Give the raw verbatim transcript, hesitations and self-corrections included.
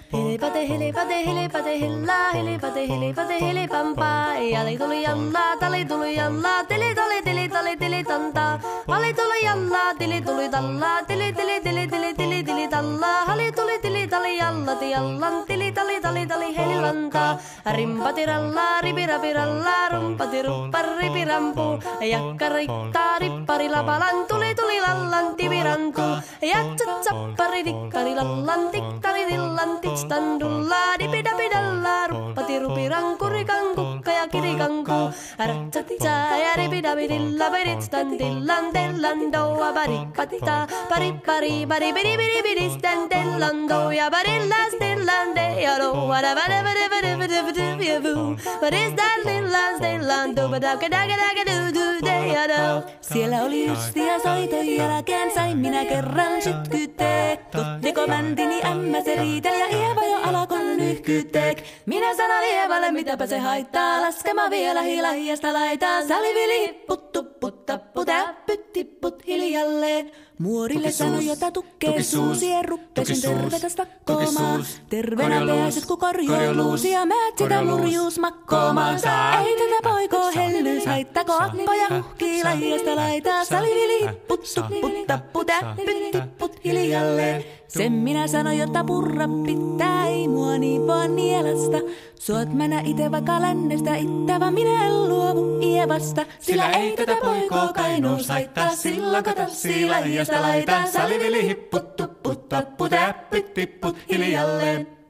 Hilipate, hilipate, hilipate, hillaa, hilipate, hilipate, hilipampaa. Jali tuli jallaa, tali tuli jallaa, tili tali tili tali tili tantaa. Hali tuli jallaa, tili tuli tallaa, tili tili tili tili tili tili tallaa. Hali tuli tili tali jallati jallan, tili tali tali tali helilantaa. Rimpati rallaa, ripirapi rallaa, rumpati ruppar ripirampu. Jakka riittaa, rippari lapalan, tuli tuli lallan, tivirantu. Jatsat sappari, dikkari lallan, tikkari dillan, tikstandullaa, dipidapidallaa, ruppati rupiranku, rikanku, ja kirikanku. Ratsatsaa ja ripidapidilla, piritstan dillan, tellan, doua, parippatta, parippari, paripidipidipidistan, tellan, douja, parillas, dillan, dejalo, vada, vada, vada, vada, vada, vada, vada, paristan, dillan, dillan, douba, daga, daga, daga, du, du, dejalo. Siellä oli ystia soiton jälkeen, sain minä kerran sytkytek. Tuttiko mäntini ämmä se riitel ja Ieva jo alakon nyhkytek. Minä sanon Ievalle, mitäpä se haittaa, laskema vielä hilahiasta laitaa. Salivili hipput, tupput, tapput, äppyt, tipput hiljalleen. Muorille sanoi, jota tukkee suusien ruppesin tervetä stakkoomaan. Terveenä pääset, kun korjouluusi ja määt sitä murjuus makkoomaan. Ei tätä poikoo hellyys, haittako appoja huhkii lahiasta laitaa. Salivili hipput, tupput, tapput, äppyt, tipput hiljalleen. Sen minä sanoin, jotta purra pitää, ei mua niin vaan nielasta. Suot mänä ite vaikka lännestä ittävä, minä en luovu Ievasta. Sillä ei tätä poikoo kainuus haittaa, silloin kun tanssii lahiasta laitaa. Salivili hipput, tupput, tapput, äppyt, tipput hiljalleen.